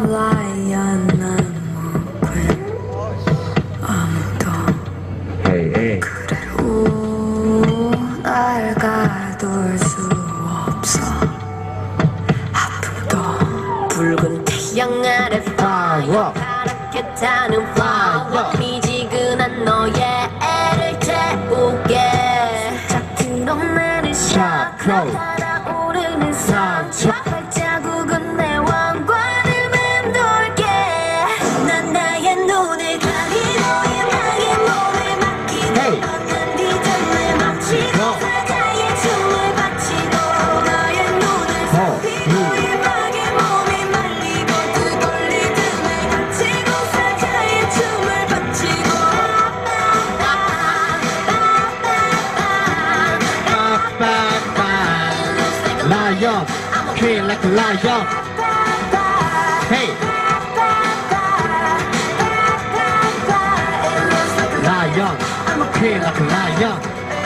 lion, I'm a queen. 아무도 그대로 날 가둘 수 없어. 아픔도 붉은 태양 아래 fire, 파랗게 타는 flower, 미지근한 너의 애를 태우게. 살짝 드러나는 샤크라, 달아오르는 상처, 발자국은 내 왕관을 맴돌게. 난 나의 눈을 가리고 음악의 몸을 맡기고 걷는 리듬을 맞추고 사자의 춤을 바치고 너의 눈을 살피고 음악의 몸이 말리고 뜨거운 리듬을 갖추고 사자의 춤을 바치고. Lion, feel like a lion. Hey, lion, feel like a lion.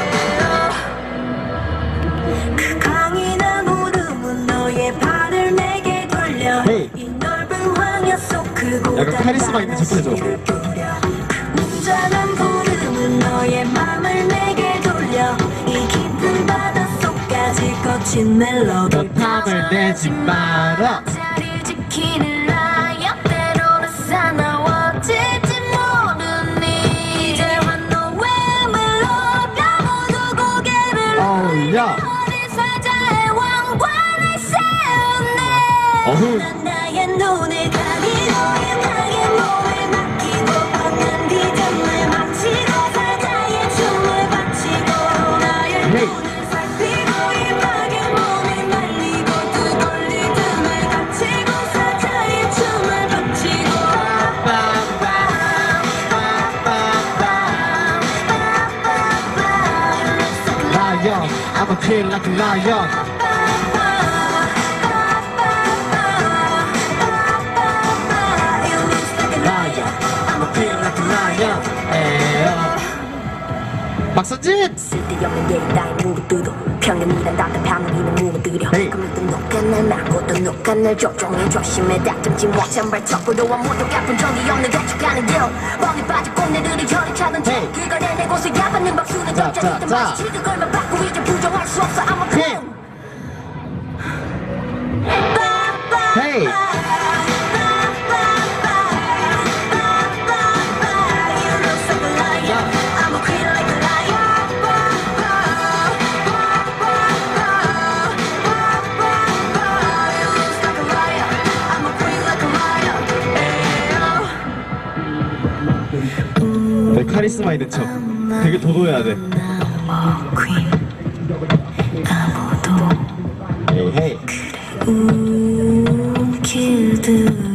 그 강인한 울음은 너의 발을 내게 돌려. Hey. 이 넓은 황야 속 그 약간 카리스마 있는 척해줘. 그 웅장한 부름은 너의 맘을 내게 돌려. 이 깊은 바닷속까지 거친 멜로디. 너 탐을 내지 마라. 자리를 지키는 라이언, 때로는 사나워질지 모르니. 이제와 너의 멜로디 모두 고개를 Oh, yeah. 어린 사자의 왕관을 세우네. 어흥. 난 나의 눈을 가리고 음악의 몸을 맡기고 걷는 리듬을 맞추고 사자의 춤을 바치고 나의 Hey. 눈을 살피고 음악의 몸이 말리고 뜨거운 리듬을 갖추고 사자의 춤을 바치고. Lion, I'ma feel like a lion. Lion, I'ma feel like a lion. 에요. 박선진! 쓸데없는 얘기 따윈 무릎들어. 평균이란 답답함을 이는 무너뜨려. Hey. 그만 또 누가 날 막고 또 누가 날 조종해. 조심해 다듬지 못한 발톱으로 모두 갚은 적이 없는 거쳐가는 길. 멍이 빠진 꼰대들이 혈이 차던 길. Hey. 그걸 내내 곳에 야받는 박수는 점잖이 듯 마치 치드 걸만 받고 이제 부정할 수 없어. I'm a Hey. Hey. 내 카리스마 있는 척. 되게 도도해야 돼. 아무도 헤이 헤이. 길들